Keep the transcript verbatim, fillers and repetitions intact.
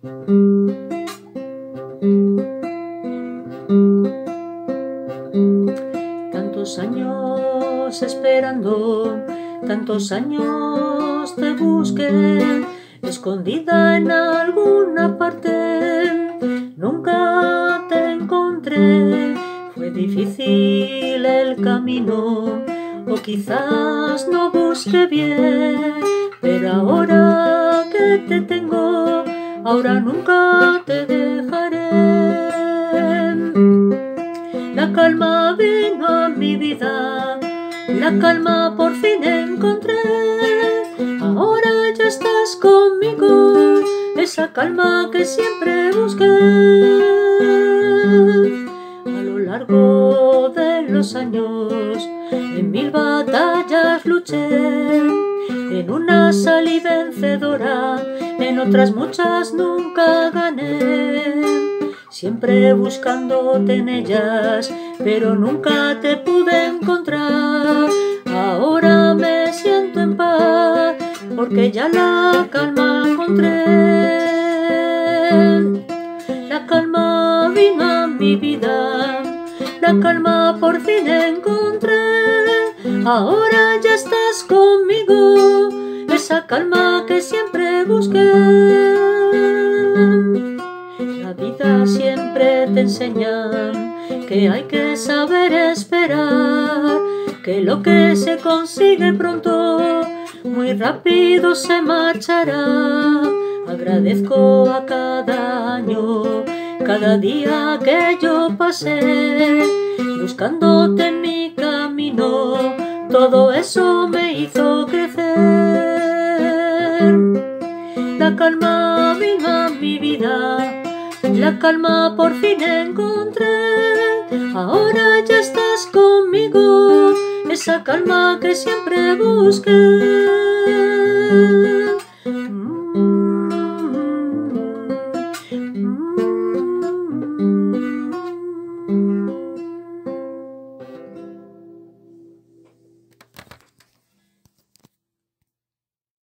Tantos años esperando, tantos años te busqué, escondida en alguna parte, nunca te encontré. Fue difícil el camino, o quizás no busqué bien, pero ahora que te tengo, ahora nunca te dejaré. La calma vino a mi vida, la calma por fin encontré. Ahora ya estás conmigo, esa calma que siempre busqué. A lo largo de los años, en mil batallas luché, en unas salí vencedora, en otras muchas nunca gané. Siempre buscándote en ellas, pero nunca te pude encontrar. Ahora me siento en paz, porque ya la calma encontré. La calma vino a mi vida, la calma por fin encontré. Ahora ya estás conmigo, esa calma que siempre busqué. La vida siempre te enseña que hay que saber esperar, que lo que se consigue pronto, muy rápido se marchará. Agradezco a cada año, cada día que yo pasé, buscándote en mi camino, todo eso me hizo crecer. La calma vino a mi vida, la calma por fin encontré. Ahora ya estás conmigo, esa calma que siempre busqué.